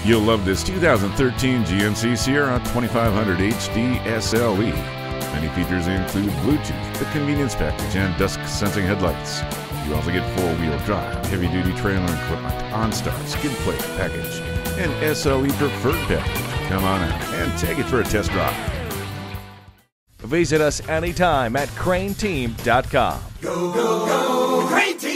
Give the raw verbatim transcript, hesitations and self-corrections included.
You'll love this two thousand thirteen G M C Sierra twenty-five hundred H D S L E. Many features include Bluetooth, the convenience package, and dusk-sensing headlights. You also get four-wheel drive, heavy-duty trailer equipment, OnStar, skid plate package, and S L E Preferred package. Come on out and take it for a test drive. Visit us anytime at crain team dot com. Go, go, go, Crain Team!